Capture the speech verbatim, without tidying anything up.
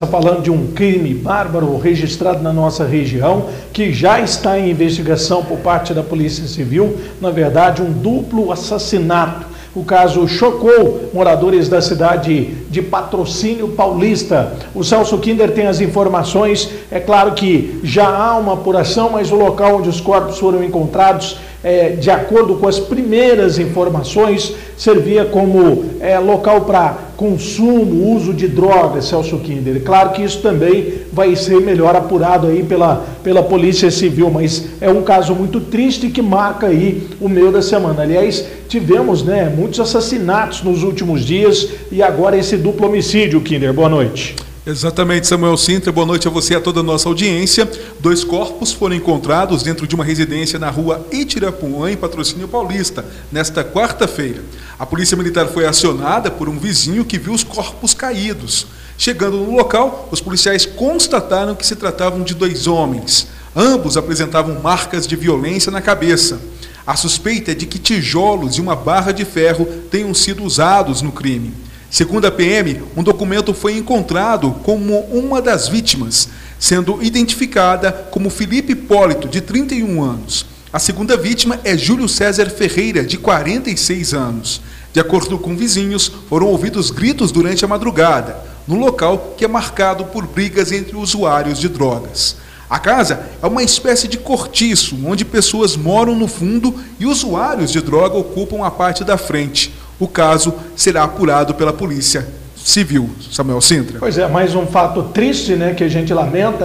Falando de um crime bárbaro registrado na nossa região, que já está em investigação por parte da Polícia Civil, na verdade um duplo assassinato. O caso chocou moradores da cidade de Patrocínio Paulista. O Celso Kinder tem as informações. É claro que já há uma apuração, mas o local onde os corpos foram encontrados, é, de acordo com as primeiras informações, servia como é, local para consumo, uso de drogas, Celso Kinder. Claro que isso também vai ser melhor apurado aí pela, pela Polícia Civil, mas é um caso muito triste que marca aí o meio da semana. Aliás, tivemos, né, muitos assassinatos nos últimos dias e agora esse duplo homicídio, Kinder. Boa noite. Exatamente, Samuel Sintra, boa noite a você e a toda a nossa audiência. Dois corpos foram encontrados dentro de uma residência na rua Itirapuã, em Patrocínio Paulista, nesta quarta-feira. A polícia militar foi acionada por um vizinho que viu os corpos caídos. Chegando no local, os policiais constataram que se tratavam de dois homens. Ambos apresentavam marcas de violência na cabeça. A suspeita é de que tijolos e uma barra de ferro tenham sido usados no crime. Segundo a P M, um documento foi encontrado como uma das vítimas, sendo identificada como Felipe Hipólito, de trinta e um anos. A segunda vítima é Júlio César Ferreira, de quarenta e seis anos. De acordo com vizinhos, foram ouvidos gritos durante a madrugada, no local que é marcado por brigas entre usuários de drogas. A casa é uma espécie de cortiço, onde pessoas moram no fundo e usuários de droga ocupam a parte da frente. O caso será apurado pela Polícia Civil. Samuel Sintra. Pois é, mais um fato triste, né, que a gente lamenta.